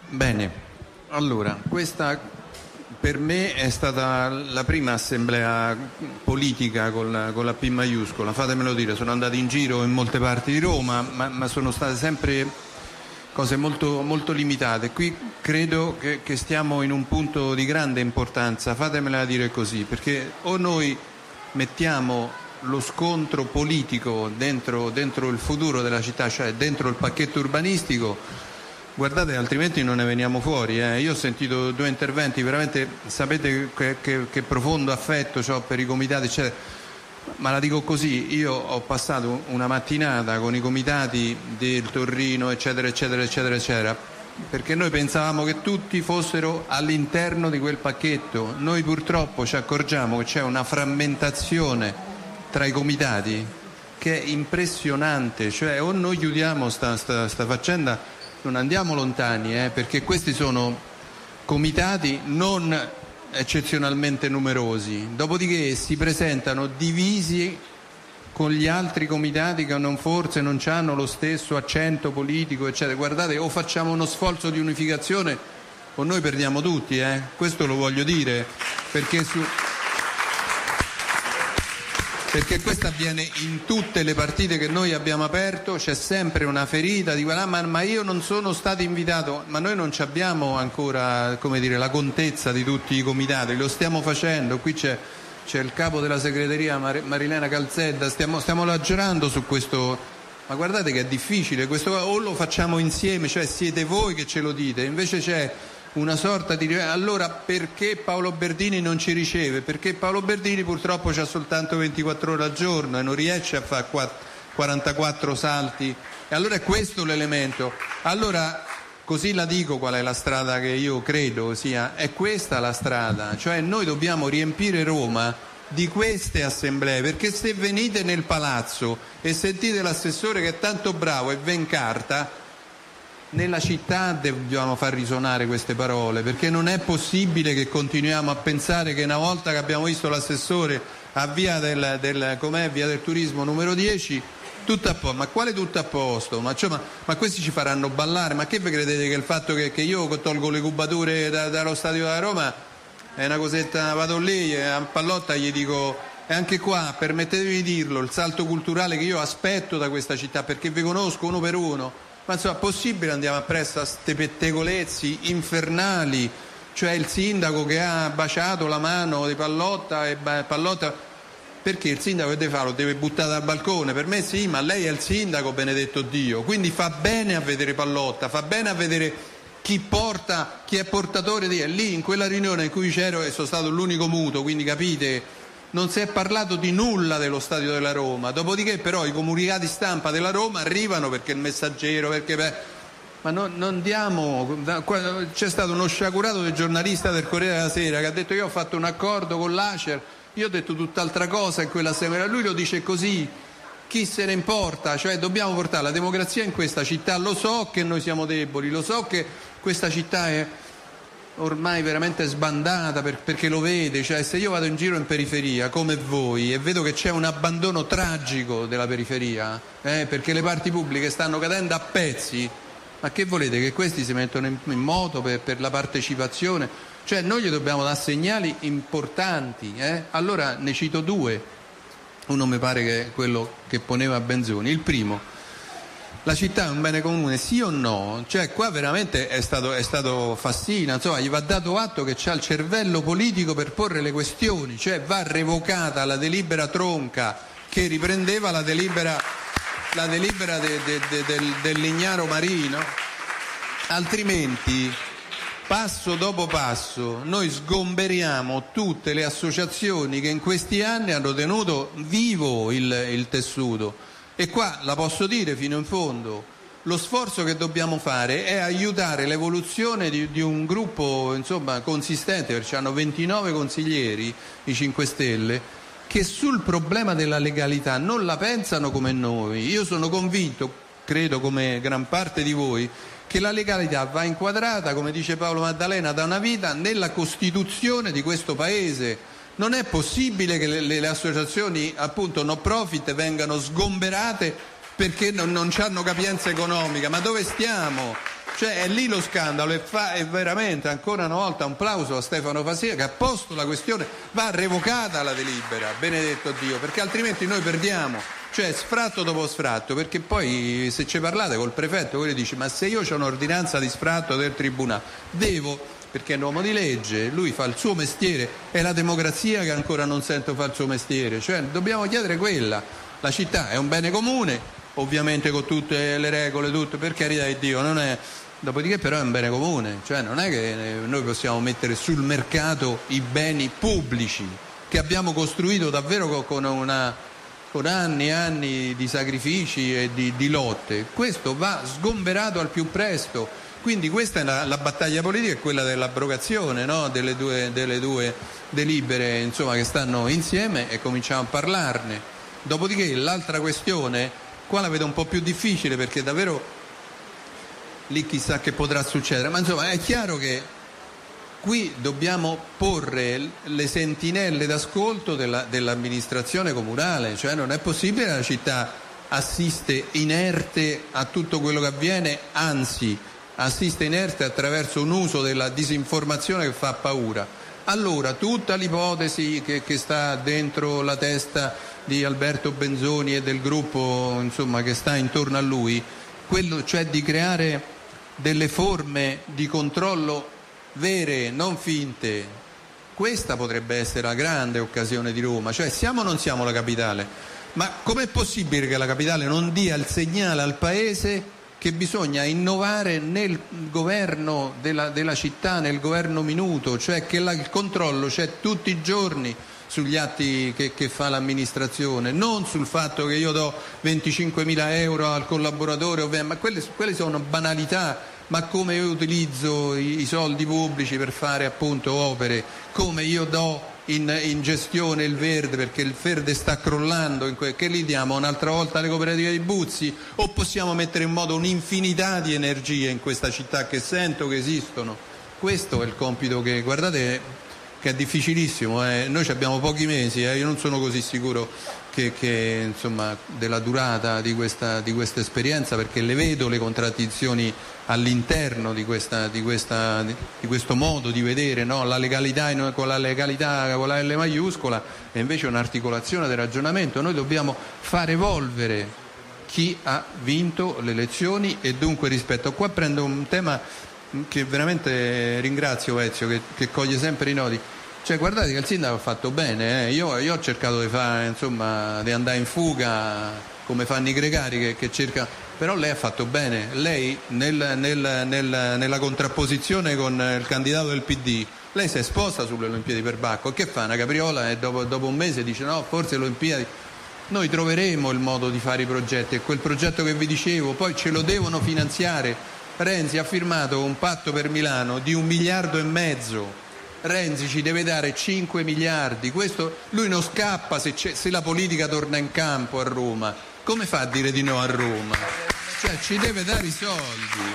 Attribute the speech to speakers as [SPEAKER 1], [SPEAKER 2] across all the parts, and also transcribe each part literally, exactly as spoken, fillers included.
[SPEAKER 1] Bene, allora, questa per me è stata la prima assemblea politica con la, con la P maiuscola, fatemelo dire, sono andato in giro in molte parti di Roma, ma, ma sono state sempre cose molto, molto limitate. Qui credo che, che stiamo in un punto di grande importanza, fatemela dire così, perché o noi mettiamo lo scontro politico dentro, dentro il futuro della città, cioè dentro il pacchetto urbanistico, guardate, altrimenti non ne veniamo fuori. Eh. Io ho sentito due interventi, veramente sapete che, che, che profondo affetto ho per i comitati, eccetera. Ma la dico così, io ho passato una mattinata con i comitati del Torrino, eccetera, eccetera, eccetera, eccetera, perché noi pensavamo che tutti fossero all'interno di quel pacchetto. Noi purtroppo ci accorgiamo che c'è una frammentazione tra i comitati che è impressionante, cioè o noi chiudiamo sta, sta, sta faccenda, non andiamo lontani, eh, perché questi sono comitati non eccezionalmente numerosi, dopodiché si presentano divisi con gli altri comitati che non, forse non hanno lo stesso accento politico, eccetera. Guardate, o facciamo uno sforzo di unificazione o noi perdiamo tutti, eh. Questo lo voglio dire, perché su... perché questo avviene in tutte le partite che noi abbiamo aperto, c'è sempre una ferita di ah, ma, ma io non sono stato invitato, ma noi non ci abbiamo ancora, come dire, la contezza di tutti i comitati, lo stiamo facendo, qui c'è, c'è il capo della segreteria Mar- Marilena Calzedda, stiamo, stiamo lavorando su questo, ma guardate che è difficile, questo, o lo facciamo insieme, cioè siete voi che ce lo dite, invece c'è una sorta di... Allora perché Paolo Berdini non ci riceve? Perché Paolo Berdini purtroppo c'ha soltanto ventiquattro ore al giorno e non riesce a fare quarantaquattro salti, e allora è questo l'elemento. Allora così la dico qual è la strada che io credo sia, è questa la strada, cioè noi dobbiamo riempire Roma di queste assemblee, perché se venite nel palazzo e sentite l'assessore che è tanto bravo e ven carta, nella città dobbiamo far risuonare queste parole, perché non è possibile che continuiamo a pensare che una volta che abbiamo visto l'assessore a via del, del, com'è, via del turismo numero dieci, tutto a posto. Ma quale tutto a posto? Ma, cioè, ma, ma questi ci faranno ballare? Ma che vi credete che il fatto che, che io tolgo le cubature da, dallo stadio da Roma è una cosetta, vado lì a Pallotta gli dico, e anche qua permettetemi di dirlo, il salto culturale che io aspetto da questa città, perché vi conosco uno per uno. Ma insomma, possibile andiamo appresso a ste pettegolezzi infernali, cioè il sindaco che ha baciato la mano di Pallotta e Pallotta, perché il sindaco che deve fare? Lo deve buttare dal balcone? Per me sì, ma lei è il sindaco, benedetto Dio, quindi fa bene a vedere Pallotta, fa bene a vedere chi porta, chi è portatore di... Lì in quella riunione in cui c'ero e sono stato l'unico muto, quindi capite... Non si è parlato di nulla dello stadio della Roma, dopodiché però i comunicati stampa della Roma arrivano perché il Messaggero, perché beh, ma non, non diamo, c'è stato uno sciagurato del giornalista del Corriere della Sera che ha detto io ho fatto un accordo con l'Acer, io ho detto tutt'altra cosa in quella sera, lui lo dice così, chi se ne importa, cioè dobbiamo portare la democrazia in questa città, lo so che noi siamo deboli, lo so che questa città è ormai veramente sbandata per, perché lo vede, cioè se io vado in giro in periferia come voi e vedo che c'è un abbandono tragico della periferia, eh, perché le parti pubbliche stanno cadendo a pezzi, ma che volete, che questi si mettono in, in moto per, per la partecipazione? Cioè noi gli dobbiamo dare segnali importanti, eh? Allora ne cito due, uno mi pare che è quello che poneva Benzoni, il primo: la città è un bene comune, sì o no? Cioè qua veramente è stato, è stato Fassina, insomma gli va dato atto che c'ha il cervello politico per porre le questioni, cioè va revocata la delibera tronca che riprendeva la delibera, la delibera de, de, de, del, del Lignaro Marino, altrimenti passo dopo passo noi sgomberiamo tutte le associazioni che in questi anni hanno tenuto vivo il, il tessuto. E qua la posso dire fino in fondo, lo sforzo che dobbiamo fare è aiutare l'evoluzione di, di un gruppo insomma consistente, perché hanno ventinove consiglieri, i cinque Stelle, che sul problema della legalità non la pensano come noi. Io sono convinto, credo come gran parte di voi, che la legalità va inquadrata, come dice Paolo Maddalena, da una vita nella Costituzione di questo Paese. Non è possibile che le, le associazioni appunto no profit vengano sgomberate perché non, non hanno capienza economica. Ma dove stiamo? Cioè è lì lo scandalo e fa è veramente ancora una volta un plauso a Stefano Fasia che ha posto la questione, va revocata la delibera, benedetto Dio, perché altrimenti noi perdiamo, cioè sfratto dopo sfratto, perché poi se ci parlate col prefetto quello dice ma se io ho un'ordinanza di sfratto del tribunale devo, perché è un uomo di legge, lui fa il suo mestiere, è la democrazia che ancora non sento fa il suo mestiere, cioè dobbiamo chiedere quella, la città è un bene comune, ovviamente con tutte le regole, tutto, per carità di Dio, non è... Dopodiché però è un bene comune, cioè non è che noi possiamo mettere sul mercato i beni pubblici che abbiamo costruito davvero con, una, con anni e anni di sacrifici e di, di lotte. Questo va sgomberato al più presto, quindi questa è la, la battaglia politica, è quella dell'abrogazione, no? delle, due, delle due delibere insomma, che stanno insieme e cominciamo a parlarne. Dopodiché l'altra questione, qua la vedo un po' più difficile perché davvero lì chissà che potrà succedere, ma insomma è chiaro che qui dobbiamo porre le sentinelle d'ascolto della, dell'amministrazione comunale, cioè non è possibile che la città assiste inerte a tutto quello che avviene, anzi assiste inerte attraverso un uso della disinformazione che fa paura. Allora tutta l'ipotesi che, che sta dentro la testa di Alberto Benzoni e del gruppo insomma, che sta intorno a lui, quello cioè di creare delle forme di controllo vere, non finte, questa potrebbe essere la grande occasione di Roma, cioè siamo o non siamo la capitale, ma com'è possibile che la capitale non dia il segnale al paese che bisogna innovare nel governo della, della città, nel governo minuto, cioè che la, il controllo c'è tutti i giorni sugli atti che, che fa l'amministrazione, non sul fatto che io do venticinquemila euro al collaboratore, ma quelle, quelle sono banalità, ma come io utilizzo i, i soldi pubblici per fare appunto opere, come io do in, in gestione il verde perché il verde sta crollando, in que- che li diamo un'altra volta alle cooperative di Buzzi, o possiamo mettere in moto un'infinità di energie in questa città che sento che esistono. Questo è il compito che, guardate, che è difficilissimo, eh. Noi abbiamo pochi mesi, eh. Io non sono così sicuro che, che insomma, della durata di questa, di questa esperienza, perché le vedo le contraddizioni all'interno di, questa, di, questa, di questo modo di vedere, no? La legalità in, con la legalità con la L maiuscola è invece un'articolazione del ragionamento. Noi dobbiamo far evolvere chi ha vinto le elezioni e dunque rispetto. Qua prendo un tema che veramente ringrazio Ezio che, che coglie sempre i nodi, cioè guardate che il sindaco ha fatto bene, eh. io, io ho cercato di fare insomma di andare in fuga come fanno i gregari che, che cerca, però lei ha fatto bene, lei nel, nel, nel, nella contrapposizione con il candidato del P D lei si è esposta sulle Olimpiadi per Bacco, che fa una capriola e dopo, dopo un mese dice no forse le Olimpiadi, noi troveremo il modo di fare i progetti e quel progetto che vi dicevo poi ce lo devono finanziare. Renzi ha firmato un patto per Milano di un miliardo e mezzo, Renzi ci deve dare cinque miliardi, questo, lui non scappa se, se la politica torna in campo a Roma, come fa a dire di no a Roma? Cioè ci deve dare i soldi.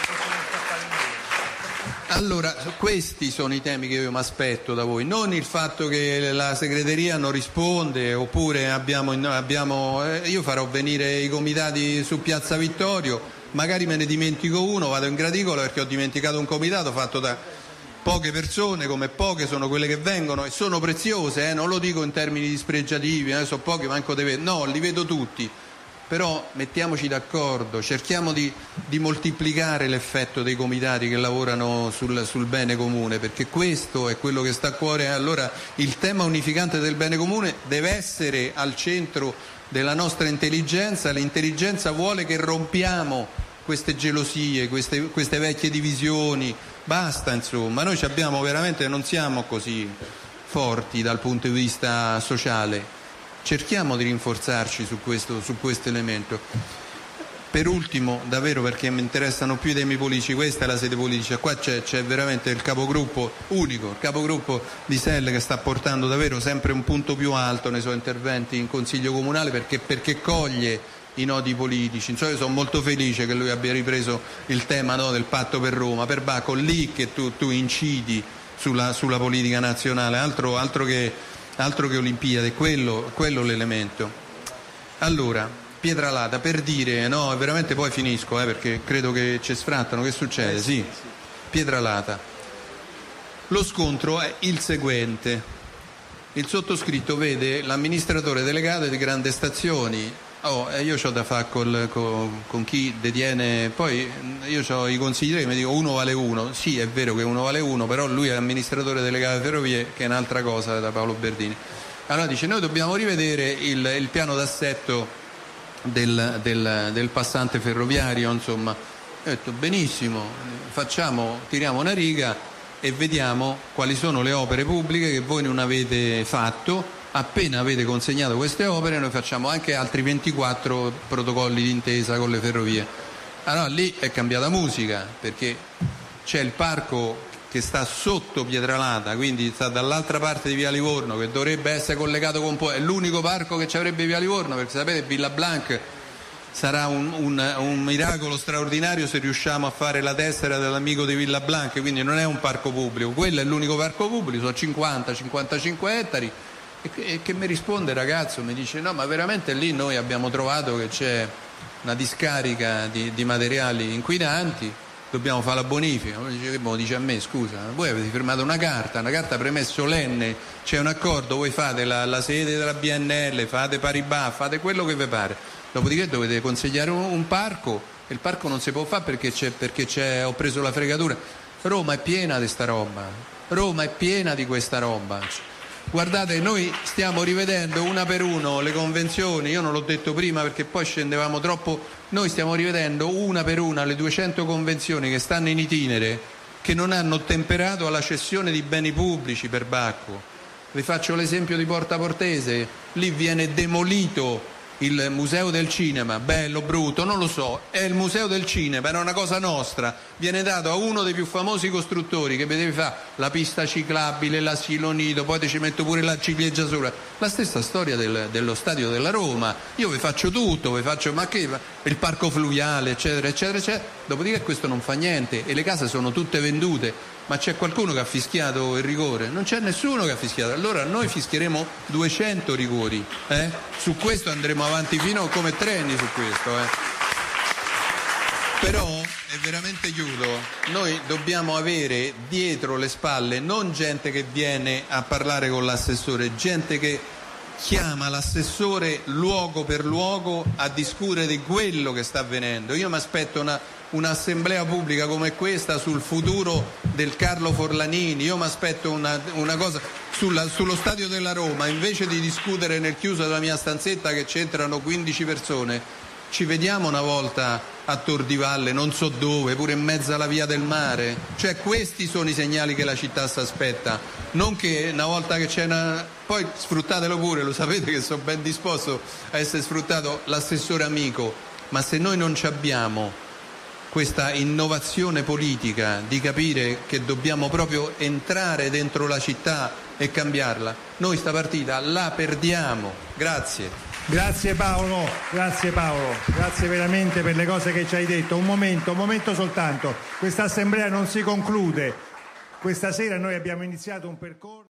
[SPEAKER 1] Allora questi sono i temi che io mi aspetto da voi, non il fatto che la segreteria non risponde oppure abbiamo, abbiamo eh, io farò venire i comitati su Piazza Vittorio, magari me ne dimentico uno, vado in graticola perché ho dimenticato un comitato fatto da poche persone, come poche sono quelle che vengono e sono preziose, eh, non lo dico in termini dispregiativi, eh, sono pochi, manco te vedo, no, li vedo tutti, però mettiamoci d'accordo, cerchiamo di, di moltiplicare l'effetto dei comitati che lavorano sul, sul bene comune, perché questo è quello che sta a cuore. Allora il tema unificante del bene comune deve essere al centro della nostra intelligenza, l'intelligenza vuole che rompiamo queste gelosie, queste, queste vecchie divisioni, basta insomma, noi abbiamo veramente, non siamo così forti dal punto di vista sociale, cerchiamo di rinforzarci su questo, su questo elemento. Per ultimo, davvero perché mi interessano più i temi politici, questa è la sede politica, qua c'è, c'è veramente il capogruppo unico, il capogruppo di S E L che sta portando davvero sempre un punto più alto nei suoi interventi in Consiglio Comunale perché, perché coglie i nodi politici. Insomma, io sono molto felice che lui abbia ripreso il tema, no, del patto per Roma, per Bacco, lì che tu, tu incidi sulla, sulla politica nazionale, altro, altro, che, altro che Olimpiadi, quello, quello l'elemento. Allora, Pietralata, per dire, no, veramente poi finisco, eh, perché credo che ci sfrattano, che succede? Sì, Pietralata. Lo scontro è il seguente. Il sottoscritto vede l'amministratore delegato di Grandi Stazioni. Oh, io ho da fare col, con, con chi detiene, poi io ho i consiglieri, mi dico uno vale uno. Sì, è vero che uno vale uno, però lui è amministratore delegato di Ferrovie, che è un'altra cosa da Paolo Berdini. Allora dice: noi dobbiamo rivedere il, il piano d'assetto del, del, del passante ferroviario, insomma. Ho detto benissimo, facciamo, tiriamo una riga e vediamo quali sono le opere pubbliche che voi non avete fatto. Appena avete consegnato queste opere noi facciamo anche altri ventiquattro protocolli d'intesa con le ferrovie. Allora lì è cambiata musica, perché c'è il parco che sta sotto Pietralata, quindi sta dall'altra parte di Via Livorno, che dovrebbe essere collegato con po', è l'unico parco che ci avrebbe Via Livorno, perché sapete Villa Blanc sarà un, un, un miracolo straordinario se riusciamo a fare la tessera dell'amico di Villa Blanc, quindi non è un parco pubblico, quello è l'unico parco pubblico, sono cinquanta cinquantacinque ettari. E che, e che mi risponde ragazzo, mi dice no, ma veramente lì noi abbiamo trovato che c'è una discarica di, di materiali inquinanti, dobbiamo fare la bonifica. Mo dice a me: scusa, voi avete firmato una carta, una carta premesso solenne, c'è un accordo, voi fate la, la sede della B N L, fate Paribas, fate quello che vi pare, dopodiché dovete consigliare un, un parco, e il parco non si può fare perché c'è, perché c'è, ho preso la fregatura. Roma è piena di sta roba, Roma è piena di questa roba. Guardate, noi stiamo rivedendo una per uno le convenzioni, io non l'ho detto prima perché poi scendevamo troppo, noi stiamo rivedendo una per una le duecento convenzioni che stanno in itinere, che non hanno ottemperato alla cessione di beni pubblici per Bacco. Vi faccio l'esempio di Porta Portese, lì viene demolito il museo del cinema, bello, brutto, non lo so, è il museo del cinema, era una cosa nostra, viene dato a uno dei più famosi costruttori che deve fare la pista ciclabile, l'asilo nido, poi ci metto pure la ciliegia sopra, la stessa storia del, dello stadio della Roma, io vi faccio tutto, vi faccio, ma che, il parco fluviale, eccetera, eccetera, eccetera, dopodiché questo non fa niente e le case sono tutte vendute. Ma c'è qualcuno che ha fischiato il rigore? Non c'è nessuno che ha fischiato. Allora noi fischieremo duecento rigori, eh? Su questo andremo avanti fino come treni su questo, eh? Però, e veramente chiudo, noi dobbiamo avere dietro le spalle non gente che viene a parlare con l'assessore, gente che chiama l'assessore luogo per luogo a discutere di quello che sta avvenendo. Io mi aspetto una un'assemblea pubblica come questa sul futuro del Carlo Forlanini, io mi aspetto una, una cosa sulla, sullo stadio della Roma, invece di discutere nel chiuso della mia stanzetta che c'entrano quindici persone, ci vediamo una volta a Tor di Valle, non so dove, pure in mezzo alla via del mare. Cioè questi sono i segnali che la città si aspetta, non che una volta che c'è una... poi sfruttatelo pure, lo sapete che sono ben disposto a essere sfruttato l'assessore amico, ma se noi non ci abbiamo questa innovazione politica di capire che dobbiamo proprio entrare dentro la città e cambiarla, noi sta partita la perdiamo. Grazie.
[SPEAKER 2] Grazie Paolo, grazie Paolo, grazie veramente per le cose che ci hai detto. Un momento, un momento soltanto, questa assemblea non si conclude. Questa sera noi abbiamo iniziato un percorso